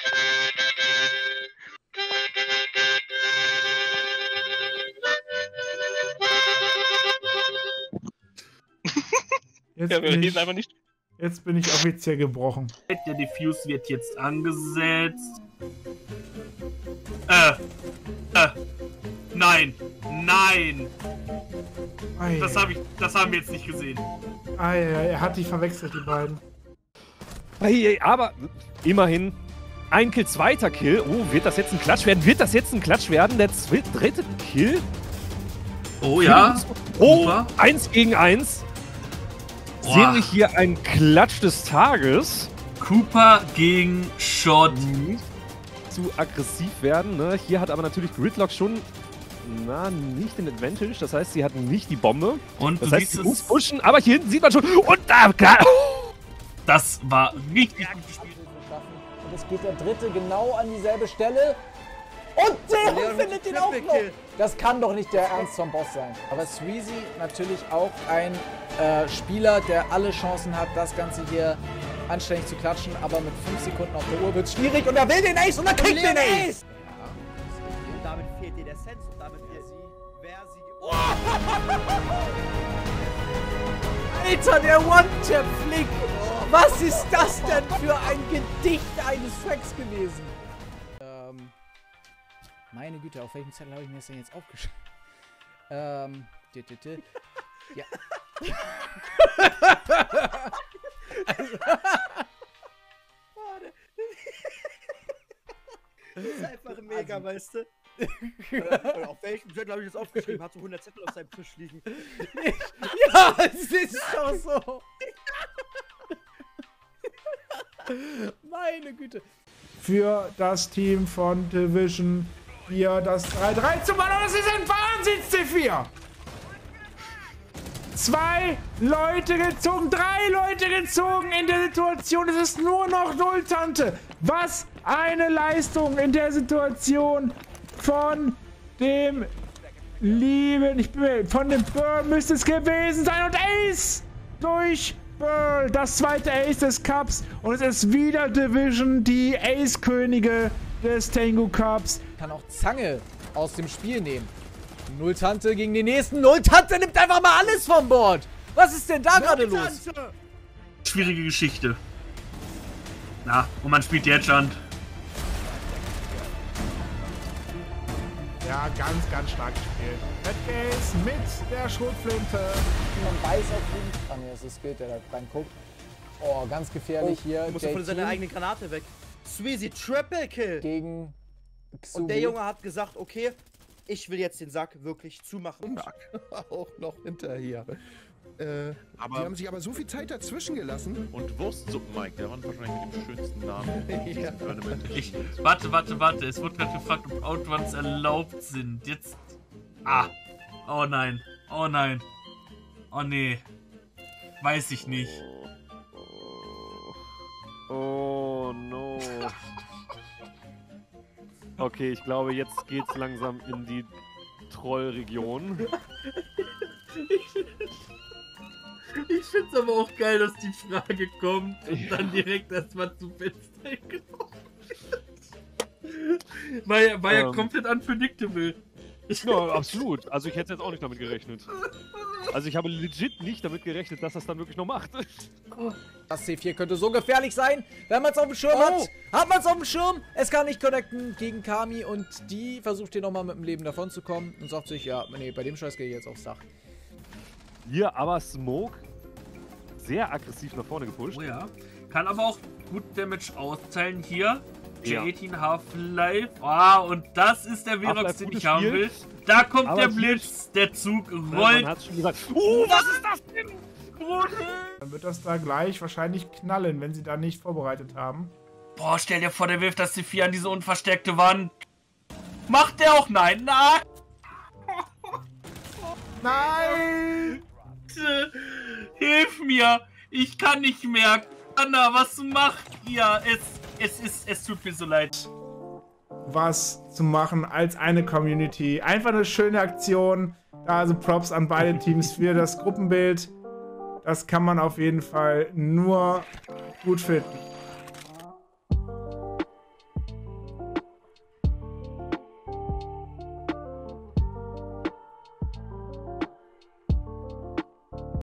Jetzt bin ich offiziell gebrochen. Der Diffuse wird jetzt angesetzt. Nein! Nein! Das haben wir jetzt nicht gesehen. Er hat die verwechselt, die beiden. Aber immerhin ein Kill, zweiter Kill. Oh, wird das jetzt ein Klatsch werden? Wird das jetzt ein Klatsch werden? Der dritte Kill? Oh ja. Oh, 1 gegen 1. Boah. Sehen wir hier einen Klatsch des Tages. Cooper gegen Shot. Nicht zu aggressiv werden. Ne? Hier hat aber natürlich Gridlock schon nicht den Advantage. Das heißt, sie hatten nicht die Bombe. Und das du heißt, siehst sie muss pushen. Aber hier hinten sieht man schon. Und da. Das war richtig gut gespielt. Und es geht der dritte genau an dieselbe Stelle. Und der findet ihn auch noch. Das kann doch nicht der Ernst vom Boss sein. Aber Sweezy natürlich auch ein Spieler, der alle Chancen hat, das Ganze hier anständig zu klatschen. Aber mit 5 Sekunden auf der Uhr wird es schwierig. Und er will den Ace und er kriegt den Ace. Und damit fehlt dir der Sense und damit wird sie, wer sie... Oh! Alter, der One-Tap-Flick! Was ist das denn für ein Gedicht eines Tracks gewesen? Meine Güte, auf welchem Zettel habe ich mir das denn jetzt aufgeschrieben? Ja. Das ist einfach mega, weißt du? Auf welchem Zettel habe ich das aufgeschrieben? Hat so 100 Zettel auf seinem Tisch liegen. Ja, es ist doch so. Meine Güte. Für das Team von Division hier das 3-3 zu machen. Das ist ein Wahnsinns-C4. 2 Leute gezogen, 3 Leute gezogen in der Situation. Es ist nur noch Nulltante. Was eine Leistung in der Situation von dem von dem Burl müsste es gewesen sein. Und Ace durch Burl, das zweite Ace des Cups. Und es ist wieder Division, die Ace-Könige des Tengu Cups. Kann auch Zange aus dem Spiel nehmen. Nulltante gegen den nächsten. Nulltante nimmt einfach mal alles vom Bord. Was ist denn da gerade los? Schwierige Geschichte. Na, und man spielt die Headshot. Ja, ganz stark gespielt. Madcase mit der Schrotflinte. Man weiß auf jeden Fall. Ah, ne, das ist Skill, der da reinguckt. Oh, ganz gefährlich hier. Du musst von seiner eigenen Granate weg. Sweezy, Triple Kill. Gegen Xubi. Und der Junge hat gesagt, okay, ich will jetzt den Sack wirklich zumachen. Auch noch hinterher. Die haben sich aber so viel Zeit dazwischen gelassen. Und Wurstsuppen, Mike, der war wahrscheinlich mit dem schönsten Namen. Ja. Warte. Es wurde gerade gefragt, ob Outruns erlaubt sind. Jetzt. Oh nein. Oh nein. Oh nee. Weiß ich nicht. Oh no. Okay, ich glaube, jetzt geht's langsam in die Trollregion. Ich find's aber auch geil, dass die Frage kommt und dann direkt erstmal zu Fenster genommen. War ja komplett unpredictable. Ja, absolut. Also ich hätte jetzt auch nicht damit gerechnet. Also ich habe legit nicht damit gerechnet, dass das dann wirklich noch macht. Das C4 könnte so gefährlich sein, wenn man es auf dem Schirm hat. Hat man es auf dem Schirm? Es kann nicht connecten gegen Kami und die versucht hier nochmal mit dem Leben davon zu kommen und sagt sich, ja, nee, bei dem Scheiß gehe ich jetzt aufs Dach. Hier aber Smoke sehr aggressiv nach vorne gepusht. Oh ja. Kann aber auch gut Damage austeilen hier. J18 Half-Life. Und das ist der Verox, den ich haben will. Da kommt aber der Blitz, der Zug rollt. Man schon gesagt, was ist das denn? Dann wird das da gleich wahrscheinlich knallen, wenn sie da nicht vorbereitet haben. Boah, stell dir vor, der wirft das C4 an diese unverstärkte Wand. Macht der auch? Nein, nein! Nein! Bitte, hilf mir! Ich kann nicht mehr! Anna, was macht ihr? Es tut mir so leid. Was zu machen als eine Community. Einfach eine schöne Aktion. Also Props an beide Teams für das Gruppenbild. Das kann man auf jeden Fall nur gut finden.